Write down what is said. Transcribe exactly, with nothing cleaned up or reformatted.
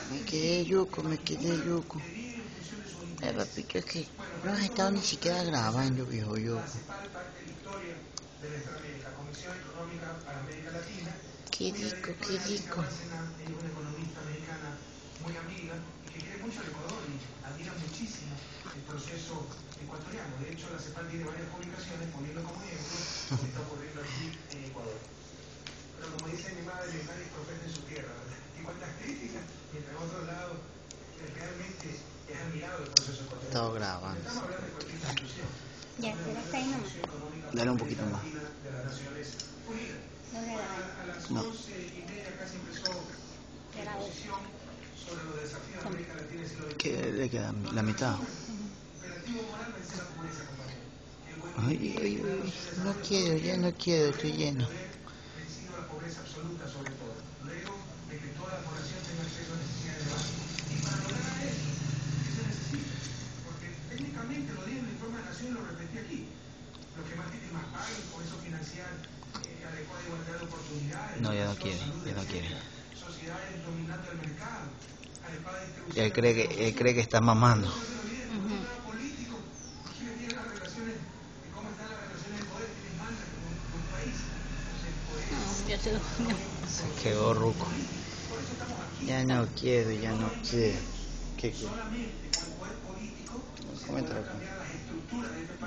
Me quedé yuco, me quedé yuco. Ay, papito, es que no has estado ni siquiera grabando, viejo yuco. Qué rico, qué rico. Muy amiga y que quiere mucho al Ecuador y admira muchísimo el proceso ecuatoriano. De hecho, la CEPAL tiene varias publicaciones poniendo como ejemplo lo que está ocurriendo aquí en Ecuador. Pero como dice mi madre, nadie es profeta en su tierra, ¿verdad? Y cuántas críticas, mientras en otro lado realmente es admirado el proceso ecuatoriano. Estaba grabando. Estamos hablando de cualquier institución. Ya, pero está ahí nomás. Dale un poquito más. De las Naciones Unidas. No le da. A las No. once y media casi empezó la exposición sobre los desafíos de América Latina y el siglo veintiuno. ¿Qué le queda? La mitad. Imperativo moral vencer la pobreza, compañero. Ay, ay, ay, no quiero, ya no quiero, estoy lleno. Vencido la pobreza absoluta sobre todo. Luego de que toda la población tenga acceso a necesidades básicas. Y para lograr eso, ¿qué se necesita? Porque técnicamente lo digo en el informe de la Nación y lo repetí aquí. Los que más tienen más paguen, por eso financiar eh, adecuada igualdad de oportunidades. No, ya no quiere, ya no quiere. Sociedades dominando el mercado. Adecuada distribución. Él cree que, él cree que está mamando. Ya se durmió. Se quedó ruco. Ya no quiero, ya no quiero. ¿Qué quiero? Coméntalo.